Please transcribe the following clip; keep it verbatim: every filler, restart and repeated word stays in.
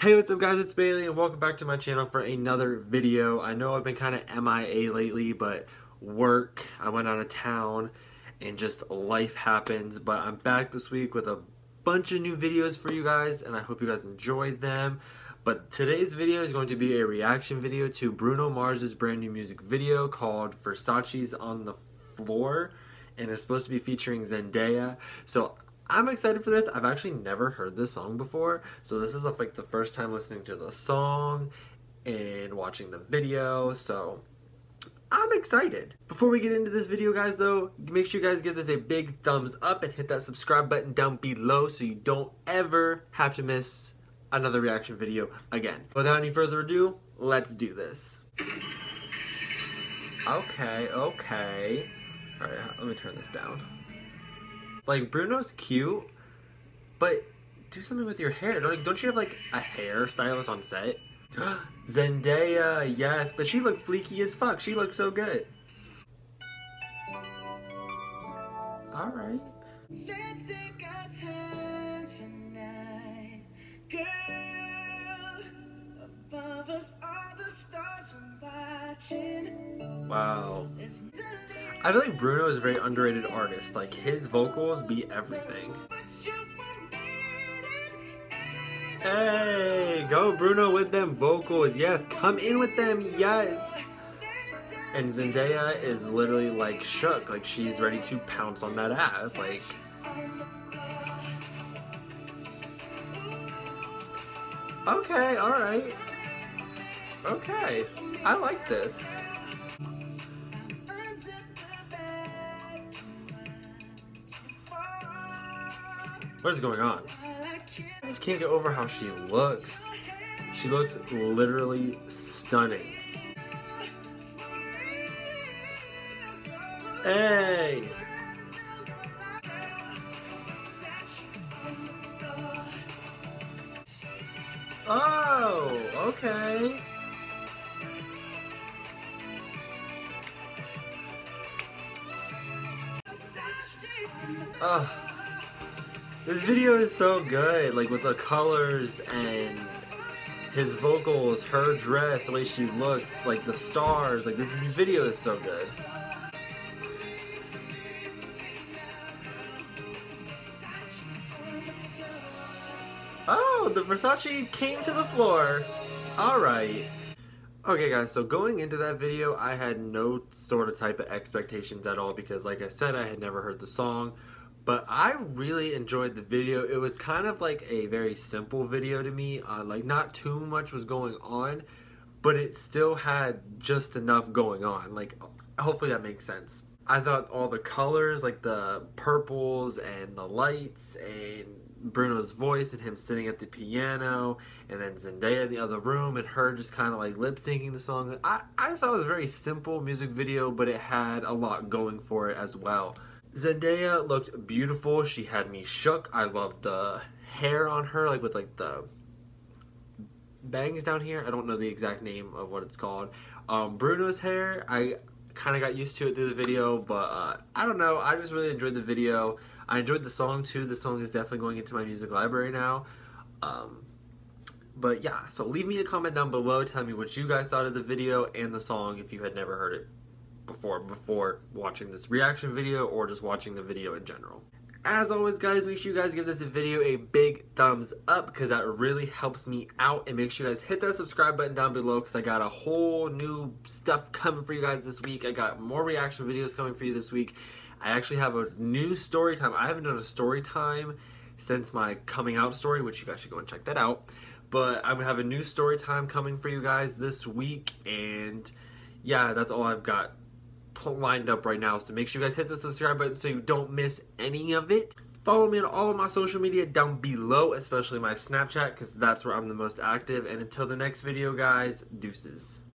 Hey, what's up guys, it's Bailey and welcome back to my channel for another video. I know I've been kind of M I A lately, but work, I went out of town and just life happens, but I'm back this week with a bunch of new videos for you guys and I hope you guys enjoyed them. But today's video is going to be a reaction video to Bruno Mars's brand new music video called Versace's on the Floor, and it's supposed to be featuring Zendaya. So I'm excited for this. I've actually never heard this song before, so this is like the first time listening to the song and watching the video, so I'm excited. Before we get into this video guys though, make sure you guys give this a big thumbs up and hit that subscribe button down below so you don't ever have to miss another reaction video again. Without any further ado, let's do this. Okay, okay. Alright, let me turn this down. Like, Bruno's cute, but do something with your hair. Don't, don't you have, like, a hairstylist on set? Zendaya, yes, but she looked fleeky as fuck. She looked so good. Alright. Let's take our time tonight, girl. Above us all the stars are watching. Wow. I feel like Bruno is a very underrated artist. Like, his vocals beat everything. Hey, go Bruno with them vocals. Yes, come in with them. Yes. And Zendaya is literally like shook. Like, she's ready to pounce on that ass. Like, okay, alright. Okay, I like this. What is going on? I just can't get over how she looks. She looks literally stunning. Hey! Oh, okay. Ugh. This video is so good, like with the colors and his vocals, her dress, the way she looks, like the stars, like this video is so good. Oh, the Versace came to the floor. Alright. Okay guys, so going into that video, I had no sort of type of expectations at all because like I said, I had never heard the song. But I really enjoyed the video. It was kind of like a very simple video to me. Uh, like, not too much was going on, but it still had just enough going on. Like, hopefully that makes sense. I thought all the colors, like the purples and the lights and Bruno's voice and him sitting at the piano and then Zendaya in the other room and her just kind of like lip syncing the song. I, I just thought it was a very simple music video, but it had a lot going for it as well. Zendaya looked beautiful. She had me shook. I loved the hair on her, like with like the bangs down here. I don't know the exact name of what it's called. Um, Bruno's hair, I kind of got used to it through the video, but uh, I don't know. I just really enjoyed the video. I enjoyed the song too. The song is definitely going into my music library now. Um, but yeah, so leave me a comment down below. Tell me what you guys thought of the video and the song if you had never heard it before before watching this reaction video or just watching the video in general. As always guys, make sure you guys give this video a big thumbs up because that really helps me out, and make sure you guys hit that subscribe button down below because I got a whole new stuff coming for you guys this week. I got more reaction videos coming for you this week. I actually have a new story time. I haven't done a story time since my coming out story, which you guys should go and check that out, but I'm gonna have a new story time coming for you guys this week, and yeah, that's all I've got lined up right now, so make sure you guys hit the subscribe button so you don't miss any of it. Follow me on all of my social media down below, especially my Snapchat because that's where I'm the most active, and until the next video guys, deuces.